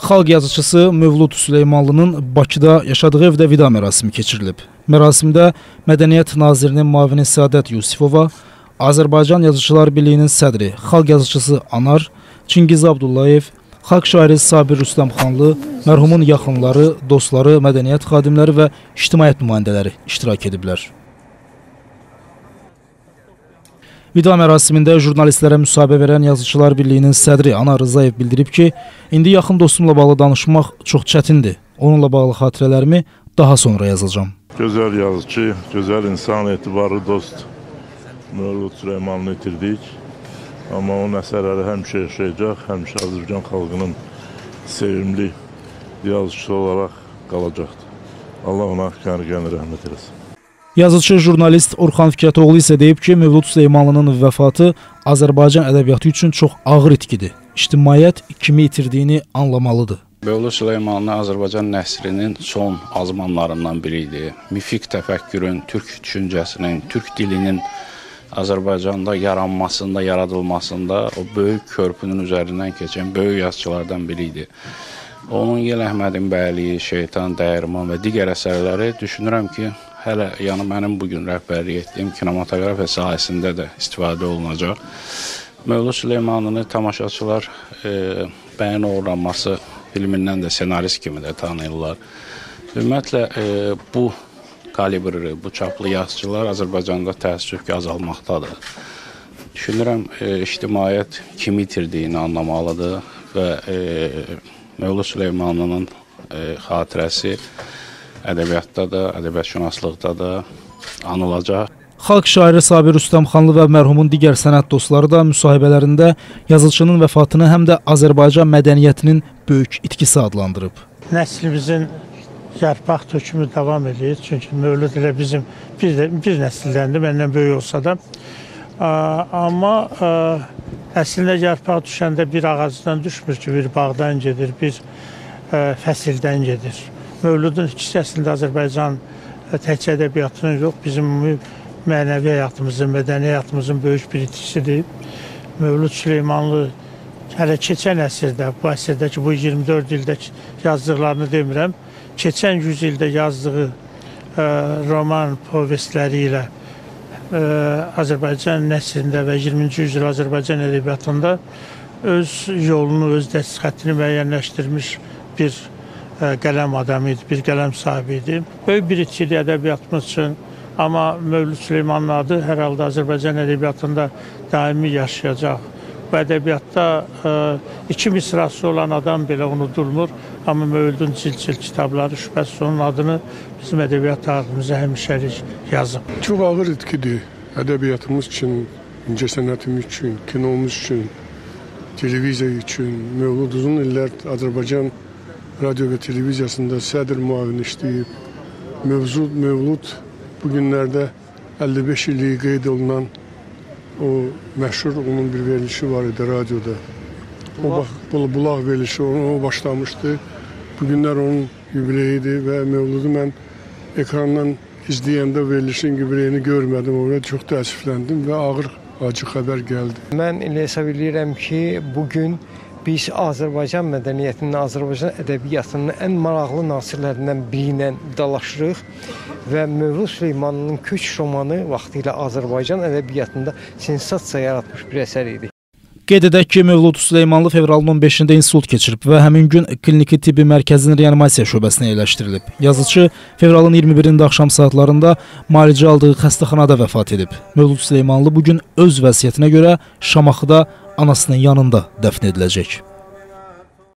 Xalq yazıçısı Mövlud Süleymanlının Bakıda yaşadığı evdə vida mərasimi keçirilib. Mərasimdə Mədəniyyət Nazirinin müavini Səadət Yusifova, Azərbaycan Yazıçılar Birliyinin sədri, xalq yazıçısı Anar, Çingiz Abdullayev, xalq şairi Sabir Rüstəmxanlı, mərhumun yaxınları, dostları, mədəniyyət xadimləri və ictimaiyyət nümayəndələri iştirak ediblər. Vida mərasimində jurnalistlərə müsahibə verən Yazıçılar Birliyinin sədri Anar Rızayev bildirib ki, indi yaxın dostumla bağlı danışmaq çox çətindir. Onunla bağlı xatirələrimi daha sonra yazacağım. Gözəl yazıcı, gözəl insan, etibarlı dost Mövlud Süleymanlı itirdik. Amma onun əsərləri həmişə yaşayacaq, həmişə Azərbaycan xalqının sevimli yazıcısı olaraq qalacaqdır. Allah ona qəni rəhmət eləsin. Yazıcı jurnalist Orxan Fikrətoğlu isə deyib ki, Mövlud Süleymanlının vəfatı Azərbaycan ədəbiyyatı üçün çox ağır itkidir. İctimaiyyət kimi itirdiyini anlamalıdır. Mövlud Süleymanlı Azərbaycan nəslinin son azmanlarından biri idi. Mifik təfəkkürün, türk düşüncəsinin, türk dilinin Azərbaycanda yaranmasında, yaradılmasında o böyük körpünün üzərindən keçən böyük yazıçılardan biri idi. Onun Yel Əhmədin Bəyliyi, Şeytan, Dəyirman və digər əsərləri düşünürəm ki, hələ mənim bugün rəhbərlik etdiyim kinematografiya sahəsində də istifadə olunacaq. Mövlud Süleymanlını tamaşaçılar bəyan uğurlanması filmindən də senarist kimi də tanıyırlar. Ümumiyyətlə, bu kalibrli, bu çaplı yazıcılar Azərbaycanda təəssüf ki, azalmaqdadır. Düşünürəm, ictimaiyyət kimi itirdiyini anlamalıdır və Mövlud Süleymanlının xatirəsi ədəbiyyatda da, ədəbiyyatşünaslıqda da anılacaq. Xalq şairi Sabir Rüstəmxanlı və mərhumun digər sənət dostları da müsahibələrində yazıçının vəfatını həm də Azərbaycan mədəniyyətinin böyük itkisi adlandırıb. Nəslimizin yarpaq tökümü davam edir. Çünki Mövlud elə bizim bir nəsildəndir, məndən böyük olsa da. Amma əslində yarpaq düşəndə bir ağacdan düşmür ki, bir bağdan gedir, bir fəsildən gedir. Mövludun ikisi əslində Azərbaycan təkcə ədəbiyyatının yox, bizim mənəvi həyatımızın, mədəni həyatımızın böyük bir itkisidir. Mövlud Süleymanlı hələ keçən əsrdə, bu əsrdəki bu 24 ildə yazdıqlarını demirəm, keçən 100 ildə yazdığı roman povestləri ilə Azərbaycan nəslində və 20-ci yüzyıl Azərbaycan ədəbiyyatında öz yolunu, öz dəst xəttini müəyyənləşdirmiş bir qələm adamı idi, bir qələm sahibi idi. Böyük bir itkidir ədəbiyyatımız üçün, amma Mövlud Süleymanın adı hər halda Azərbaycan ədəbiyyatında daimi yaşayacaq. Bu ədəbiyyatda iki misrası olan adam belə unudulmur, amma Mövludun cil-cil kitabları şübhəsiz onun adını bizim ədəbiyyat tariximizə həmişəlik yazıb. Çox ağır itkidir ədəbiyyatımız üçün, incəsənətimiz üçün, kinomuz üçün, televiziya üçün. Mövlud uzun illər Azərbaycan radyo və televiziyasında sədr müavini işləyib. Mövlud bugünlərdə 55 illiyi qeyd olunan o məşhur onun bir verilişi var idi radyoda. O bulaq verilişi o başlamışdı. Bugünlər onun yubileyidir və Mövludu mən ekrandan izləyəndə verilişin yubileyini görmədim. Orada çox təəssüfləndim və ağır acı xəbər gəldi. Mən elə hesab edirəm ki, bugün biz Azərbaycan mədəniyyətinin, Azərbaycan ədəbiyyatının ən maraqlı nasirlərindən biri ilə dalaşırıq və Mövlud Süleymanlının Köç romanı vaxtilə Azərbaycan ədəbiyyatında sensasiya yaratmış bir əsər idi. Qeyd edək ki, Mövlud Süleymanlı fevralın 15-də insult keçirib və həmin gün Kliniki Tibbi Mərkəzinin reanimasiya şöbəsinə yerləşdirilib. Yazıcı fevralın 21-də axşam saatlarında müalicə aldığı xəstəxanada vəfat edib. Mövlud Süleymanlı bugün öz vəsiyyətinə görə Şamaxıda anasının yanında dəfn ediləcək.